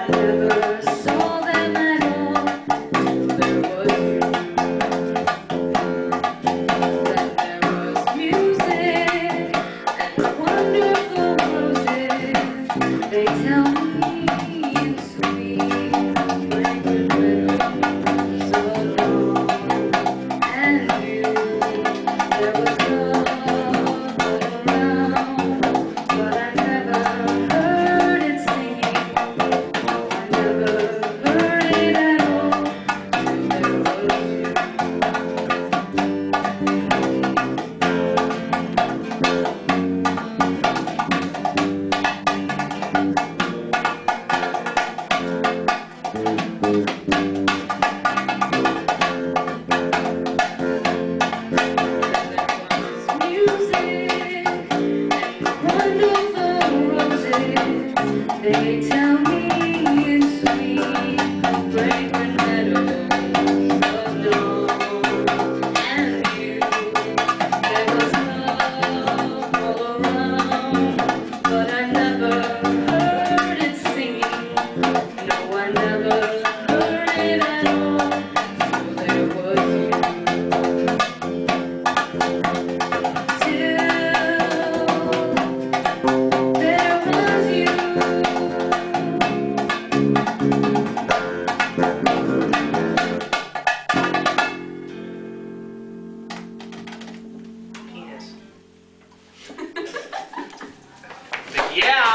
never saw them at all. There was you. Then there was music and wonderful roses. They tell me in sweet, fragrant meadows of dawn and you. There was love all around, but I never heard it singing. No, I never heard it at all. Till there was you. They tell me in sweet, fragrant meadows of dawn and you. There was love all around, but I never heard it singing. No, I never heard it at all. So there was you. Till there was you. Yeah!